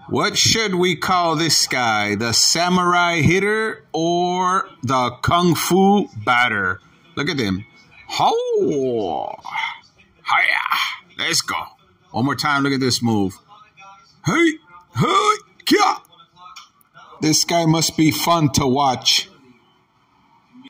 What should we call this guy? The samurai hitter or the kung fu batter? Look at him. Ho! Hiya! Let's go. One more time. Look at this move. Hey! Hey! Kia! This guy must be fun to watch.